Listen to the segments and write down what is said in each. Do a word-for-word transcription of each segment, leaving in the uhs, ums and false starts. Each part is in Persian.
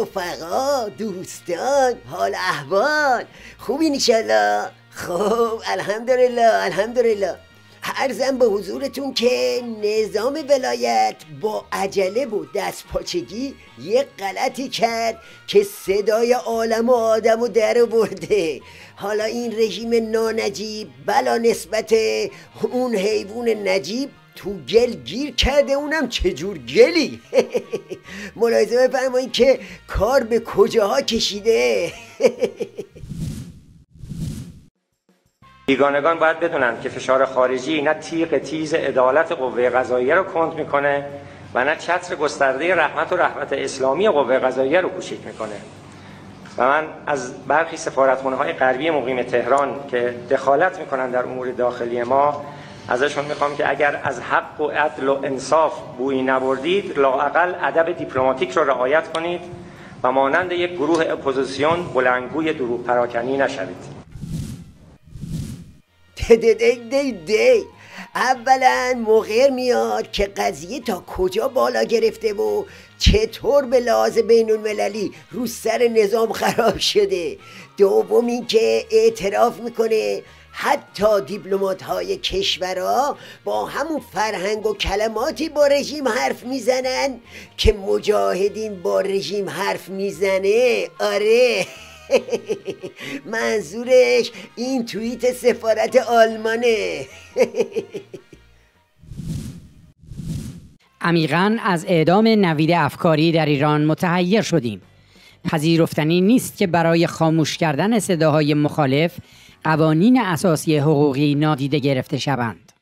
رفقا، دوستان، حال احوال خوبین ایشالله؟ خب الحمدلله الحمدلله. عرضم به حضورتون که نظام ولایت با عجله و دستپاچگی یک غلطی کرد که صدای عالم و آدم رو در برده. حالا این رژیم نانجیب بلا نسبت اون حیوان نجیب تو گل گیر کرده، اونم چجور گلی. ملاحظه بفرمایید که کار به کجاها کشیده. بیگانگان باید بدونن که فشار خارجی نه تیغ تیز عدالت قوه قضاییه رو کند میکنه و نه چتر گسترده رحمت و رحمت اسلامی قوه قضاییه رو کوچیک میکنه. و من از برخی سفارتخانه‌های غربی مقیم تهران که دخالت میکنن در امور داخلی ما ازشون میخوام که اگر از حق و عدل و انصاف بویی نبردید، لااقل ادب دیپلماتیک رو رعایت کنید و مانند یک گروه اپوزیسیون بلندگوی دروغ پراکنی نشوید. دی دی دی دی اولا مغر میاد که قضیه تا کجا بالا گرفته و چطور به لحاظ بین المللی رو سر نظام خراب شده. دوم این که اعتراف میکنه حتی دیپلمات های کشورها با همون فرهنگ و کلماتی با رژیم حرف میزنن که مجاهدین با رژیم حرف میزنه. آره. منظورش این توییت سفارت آلمانه. عمیقاً از اعدام نوید افکاری در ایران متحیر شدیم. پذیرفتنی نیست که برای خاموش کردن صداهای مخالف قوانین اساسی حقوقی نادیده گرفته شوند.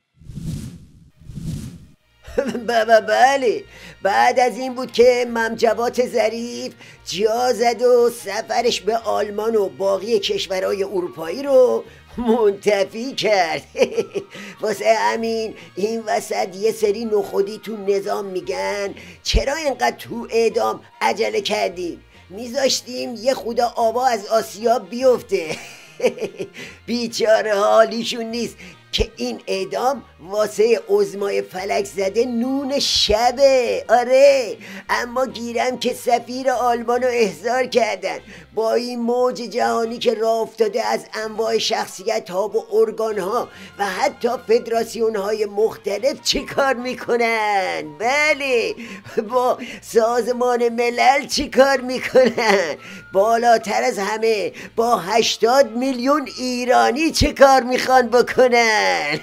بابا بله، بعد از این بود که ممجوات ظریف جا زد و سفرش به آلمان و باقی کشورهای اروپایی رو منتفی کرد. واسه همین این وسط یه سری نخودی تو نظام میگن چرا اینقدر تو اعدام عجله کردیم، میذاشتیم یه خود آبا از آسیا بیفته. بیچاره حالیشون نیست که این اعدام واسه عظمای فلک زده نون شبه. آره، اما گیرم که سفیر آلمان رو احضار کردن. با این موج جهانی که راه افتاده از انواع شخصیت ها و ارگان ها و حتی فدراسیون های مختلف چی کار میکنن؟ بله، با سازمان ملل چی کار میکنن؟ بالاتر از همه با هشتاد میلیون ایرانی چه کار میخوان بکنن؟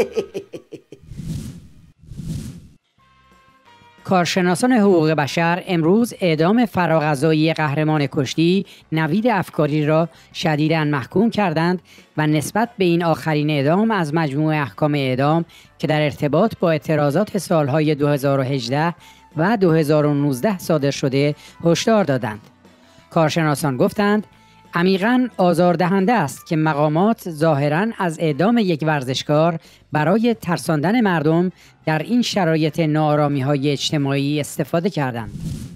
کارشناسان حقوق بشر امروز اعدام فراغذایی قهرمان کشتی نوید افکاری را شدیداً محکوم کردند و نسبت به این آخرین اعدام از مجموع احکام اعدام که در ارتباط با اعتراضات سالهای دو هزار و هجده و دو هزار و نوزده صادر شده هشدار دادند. کارشناسان گفتند عمیقاً آزاردهنده است که مقامات ظاهراً از اعدام یک ورزشکار برای ترساندن مردم در این شرایط ناآرامی‌های اجتماعی استفاده کردند.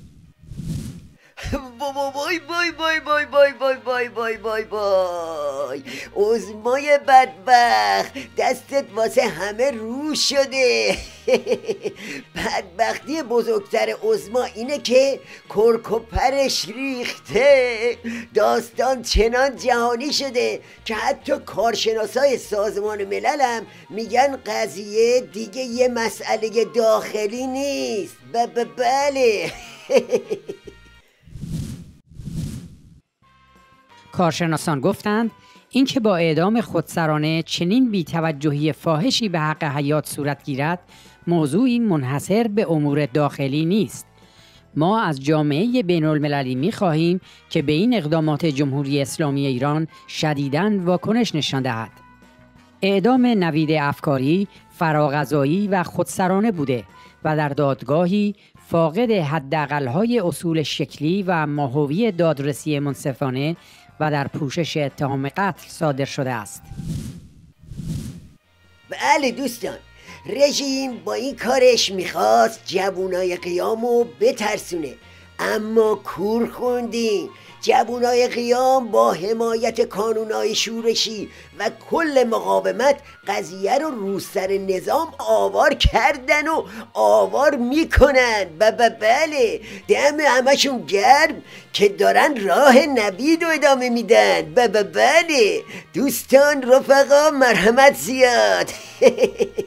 بای بای بای بای بای بای بای بای بای بای عظمای بدبخت، دستت واسه همه رو شده. بدبختی بزرگتر عظما اینه که کرک و پرش ریخته. داستان چنان جهانی شده که حتی کارشناسای سازمان ملل هم میگن قضیه دیگه یه مسئله داخلی نیست. بله. کارشناسان گفتند اینکه با اعدام خودسرانه چنین بی‌توجهی فاحشی به حق حیات صورت گیرد موضوعی منحصر به امور داخلی نیست. ما از جامعه بین المللی می خواهیم که به این اقدامات جمهوری اسلامی ایران شدیداً واکنش نشان دهد. اعدام نوید افکاری فراغذایی و خودسرانه بوده و در دادگاهی فاقد حداقل‌های اصول شکلی و ماهوی دادرسی منصفانه و در پوشش اتهام قتل صادر شده است. بله دوستان، رژیم با این کارش میخواست جوانای قیامو بترسونه، اما کور خوندین جوانای قیام با حمایت کانونای شورشی و کل مقاومت قضیه رو رو سر نظام آوار کردن و آوار میکنن. و بله دم همشون گرم که دارن راه نوید رو ادامه میدن. و بله دوستان رفقا مرحمت زیاد.